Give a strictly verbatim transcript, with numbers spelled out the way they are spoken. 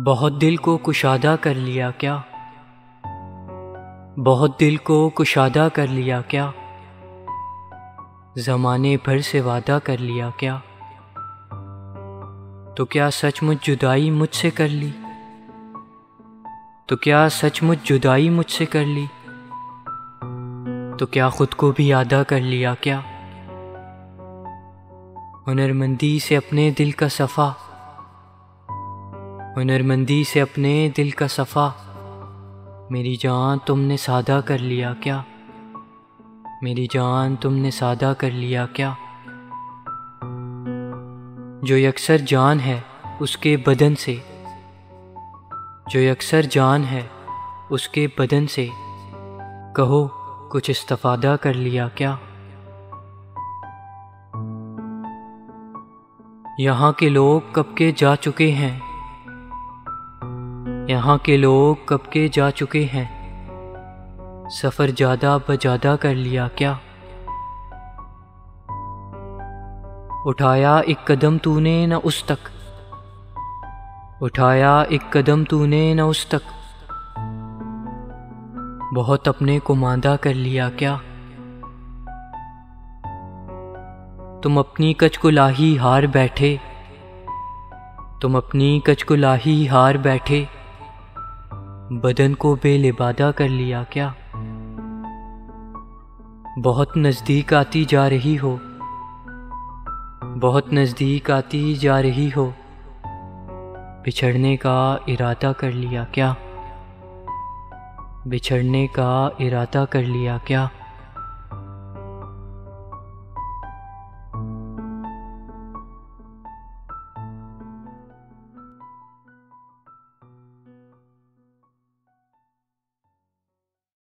बहुत दिल को कुशादा कर लिया क्या, बहुत दिल को कुशादा कर लिया क्या, ज़माने भर से वादा कर लिया क्या। तो क्या सचमुच जुदाई मुझसे कर ली, तो क्या सचमुच जुदाई मुझसे कर ली, तो क्या खुद को भी आदा कर लिया क्या। हुनरमंदी से अपने दिल का सफ़ा, हुनरमंदी से अपने दिल का सफ़ा, मेरी जान तुमने सादा कर लिया क्या, मेरी जान तुमने सादा कर लिया क्या। जो यकसर जान है उसके बदन से, जो यकसर जान है उसके बदन से, कहो कुछ इस्तिफादा कर लिया क्या। यहाँ के लोग कब के जा चुके हैं, यहाँ के लोग कब के जा चुके हैं, सफ़र ज़्यादा बज़्यादा कर लिया क्या। उठाया एक कदम तूने न उस तक, उठाया एक कदम तूने न उस तक, बहुत अपने को मांदा कर लिया क्या। तुम अपनी कच को लाही हार बैठे, तुम अपनी कच को लाही हार बैठे, बदन को बेलिबादा कर लिया क्या। बहुत नज़दीक आती जा रही हो, बहुत नज़दीक आती जा रही हो, बिछड़ने का इरादा कर लिया क्या, बिछड़ने का इरादा कर लिया क्या।